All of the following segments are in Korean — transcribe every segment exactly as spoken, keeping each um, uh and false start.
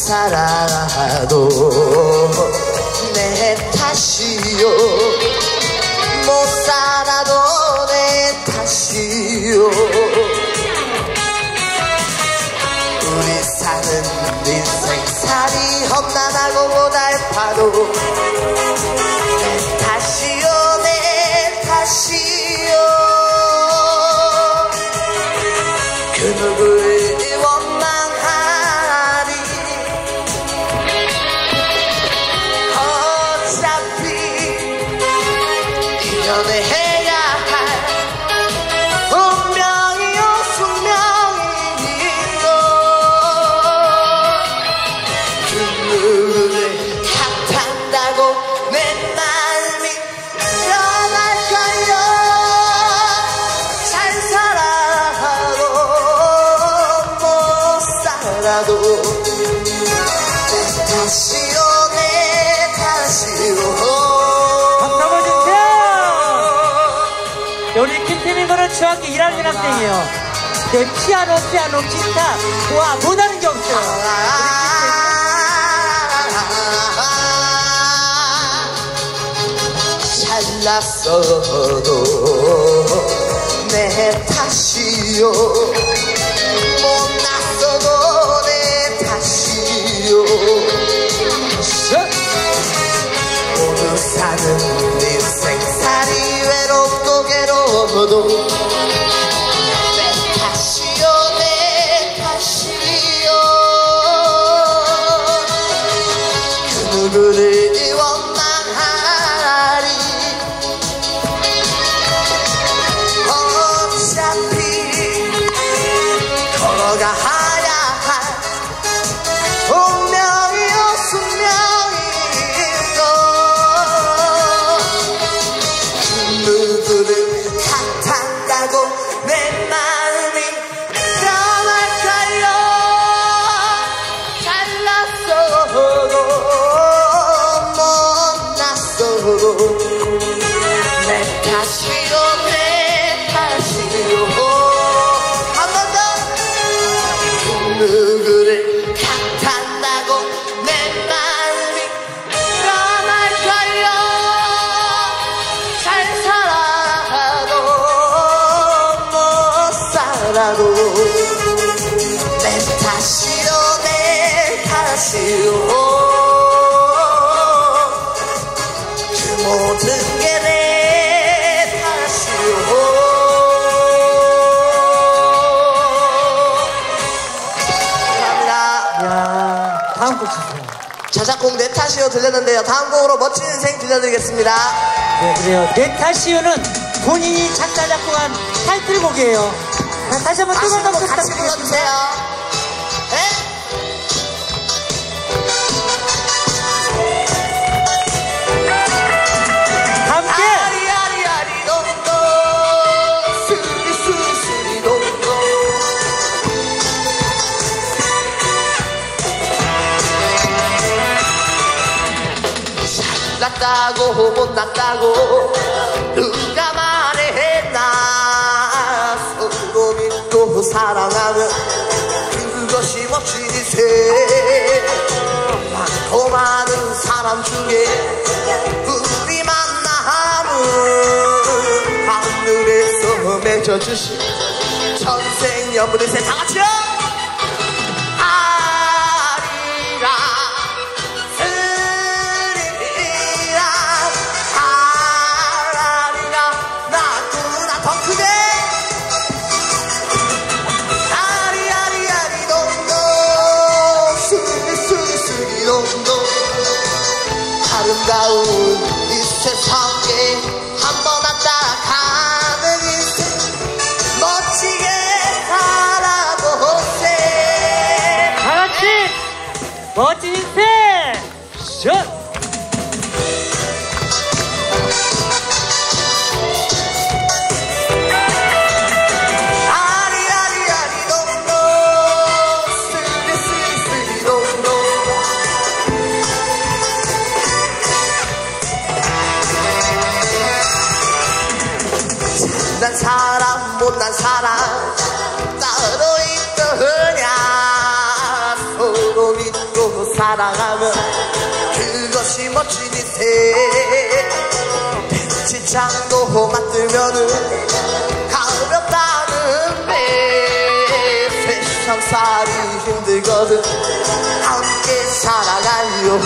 살아도 내 탓이요 못 살아도 내 탓이요 우리 사는 인생 살이 험난하고 고달파도 내 탓이요 내 탓이요 그 누구를 원망하리 어차피 인연을 해야 할 운명이요 숙명이니까 그 누구를 탓한다고 내 마음이 변할까요 잘 살아도 못 살아도 내 탓이요 내 탓이요 우리 김태민군은 중학교 일 학년 학생이에요. 네, 피아노, 피아노, 기타, 와, 못하는 게 없어요. 잘났어도 내 탓이요 못났어도 내 탓이요 모두 사는 인생살이 외롭고 괴로워도 내 탓이요 내 탓이요 그 누구를 원망하리 어차피 걸어가야 할 운명이요 숙명이고 그 누구를 탓한다고 내 마음이 변할까요 잘났어도 못났어도 내 탓이요 내 탓이요 한 번 더 그 누구를 탓한다고 내 마음이 변할까요 잘 살아도 못 살아도 내 탓이요 내 탓이요 그 모든 게 내 탓이요 감사합니다. 야, 다음 곡 주세요. 자작곡 내 탓이요 들렸는데요 다음 곡으로 멋진 인생 들려드리겠습니다. 네, 그래요. 내 탓이요는 본인이 작사, 작곡한 타이틀곡이에요. 자, 다시 한번 뜨거운 박수 같이 부탁드리겠습니다. 불러주세요. 네? 함께! 아리아리아리 동동 스리스리스리 동동 잘났다고 못났다고 누가 말했나 서로 믿고 사랑하면 그것이 멋지세 많고 많은 사람 중에 우리 만남은 하늘에서 맺어주신 천생연분의 다 같이요 아리랑 스리랑 아라리랑 나구나 더 크게 아리아리아리 동동 스리스리스리 동동 아름다운 이 세상에 한 번 왔다 가는 인생 멋지게 살아보세 다같이 멋진 인생! 슛! 아리아리아리 동동 스리스리스리 동동 난 사람 못난 사람 따로 있더냐 서로 믿고 사랑하면 그것이 멋진 인생. 백지장도 맞들면은 가볍다는 배. 세상살이 힘들거든 함께 살아가요.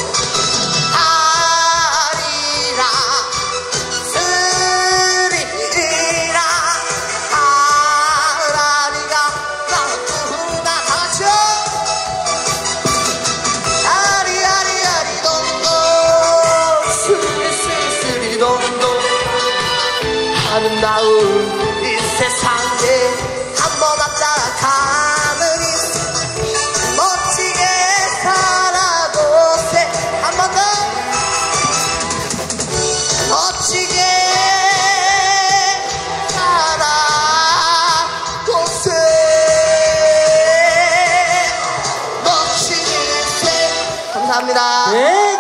아리라 스리라 아라리가 나쁘나 다같이요. 아리아리아리동동 스리스리스리동동 아름다운 이 세상에 한번 왔다 가는 인생 멋지게 살아보세. 한 번 더 멋지게 살아보세. 멋진 인생. 감사합니다. 네.